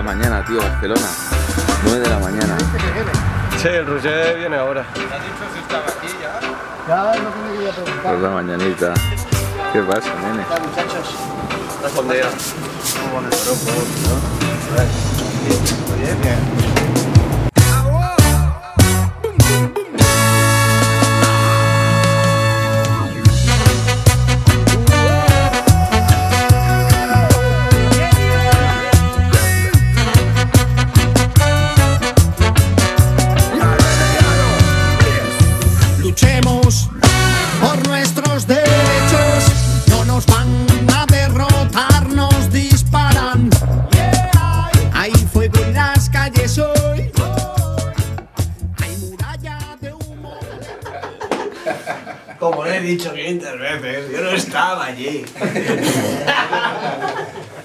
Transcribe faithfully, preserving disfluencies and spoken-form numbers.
mañana, tío, Barcelona. nueve de la mañana. Sí, el Roger viene ahora. ¿Te has dicho si estaba aquí ya? Ya, no tengo que ir a preguntar. Por la mañanita. ¿Qué pasa, nene? Ya, muchachos. La escondida. ¿Cómo van el tropo, no? Bien, bien. Luchemos por nuestros derechos, no nos van a derrotar, nos disparan. Hay fuego en las calles hoy, hay muralla de humo. Como le he dicho quinientas veces, yo no estaba allí.